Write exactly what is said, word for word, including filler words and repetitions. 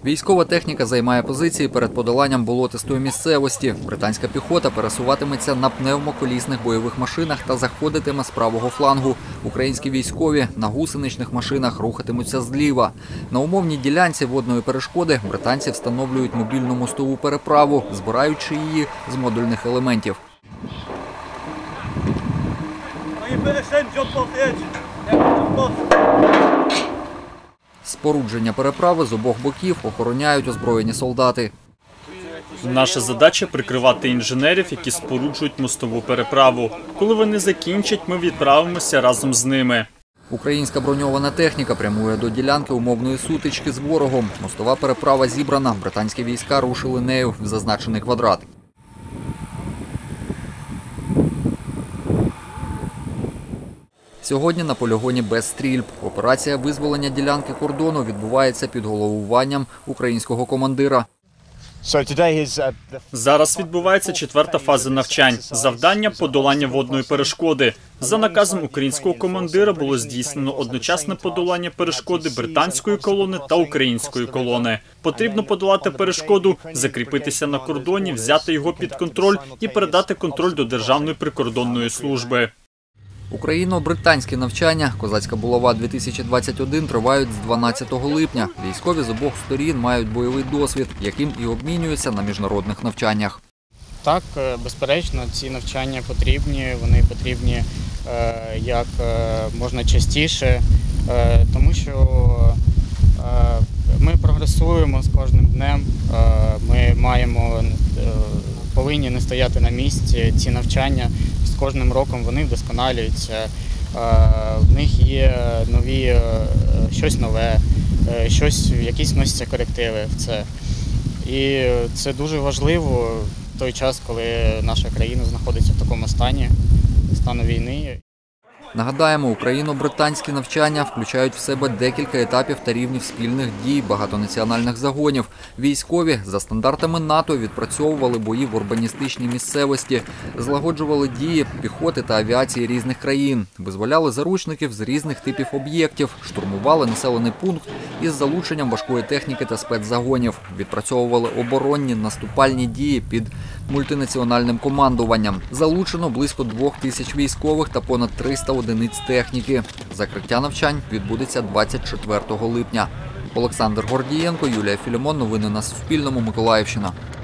Військова техніка займає позиції перед подоланням болотистої місцевості. Британська піхота пересуватиметься на пневмоколісних бойових машинах та заходитиме з правого флангу. Українські військові на гусеничних машинах рухатимуться зліва. На умовній ділянці водної перешкоди британці встановлюють мобільну мостову переправу, збираючи її з модульних елементів. Спорудження переправи з обох боків охороняють озброєні солдати. Наша задача – прикривати інженерів, які споруджують мостову переправу. Коли вони закінчать, ми відправимося разом з ними. Українська броньована техніка прямує до ділянки умовної сутички з ворогом. Мостова переправа зібрана, британські війська рушили нею в зазначений квадрат. Сьогодні на полігоні без стрільб. Операція визволення ділянки кордону відбувається під головуванням українського командира. Зараз відбувається четверта фаза навчань. Завдання – подолання водної перешкоди. За наказом українського командира було здійснено одночасне подолання перешкоди британської колони та української колони. Потрібно подолати перешкоду, закріпитися на кордоні, взяти його під контроль і передати контроль до Державної прикордонної служби. Україно-британські навчання «Козацька булава-дві тисячі двадцять один» тривають з дванадцятого липня. Військові з обох сторін мають бойовий досвід, яким і обмінюються на міжнародних навчаннях. Так, безперечно, ці навчання потрібні. Вони потрібні як можна частіше, тому що ми прогресуємо з кожним днем. Ми маємо, повинні не стояти на місці. Ці навчання з кожним роком вони вдосконалюються, в них є нові, щось нове, щось, якісь вносяться корективи в це. І це дуже важливо в той час, коли наша країна знаходиться в такому стані, стану війни. Нагадаємо, україно-британські навчання включають в себе декілька етапів та рівнів спільних дій багатонаціональних загонів. Військові за стандартами НАТО відпрацьовували бої в урбаністичній місцевості, злагоджували дії піхоти та авіації різних країн, визволяли заручників з різних типів об'єктів, штурмували населений пункт із залученням важкої техніки та спецзагонів, відпрацьовували оборонні наступальні дії під мультинаціональним командуванням. Залучено близько двох тисяч військових та понад триста одиниць техніки. Закриття навчань відбудеться двадцять четвертого липня. Олександр Гордієнко, Юлія Філімон. Новини на Суспільному. Миколаївщина.